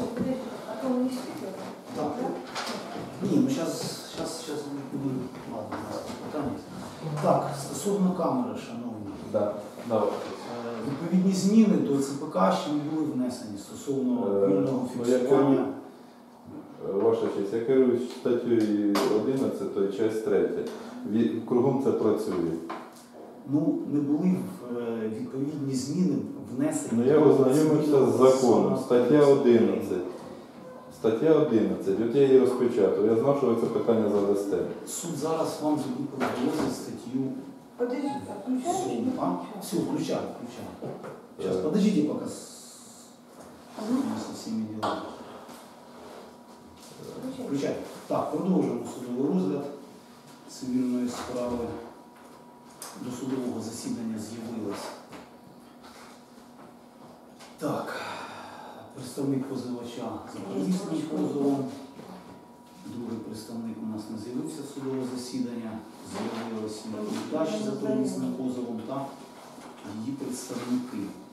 А то не спит? Так. Ні, ну зараз буде, ладно, у нас питання. Так, стосовно камери, шановні. Да. Давай. Відповідні зміни до ЦПК ще не були внесені стосовно вільного я фіксування. Ваша честь, я керуюсь статтею 11, часть 3. Кругом це працює. Ну, не були відповідні зміни внесені. Ну, я ознайомився з законом. Стаття 11. Стаття 11. От я її розпечатав. Я знав, що ви це питання задасте. Суд зараз вам тоді проголосить статтю. Подожди, включаешь? А? Все, включаю. Сейчас, подождите пока со всеми делами. Включай. Так, продовжуємо судовий розгляд цивільної справи. До судового засідання з'явилось. Так, представник позивача за первісним позовом. Другий представник у нас не з'явився в судове засідання. З'явилися відповідачі за первісним позовом та її представники.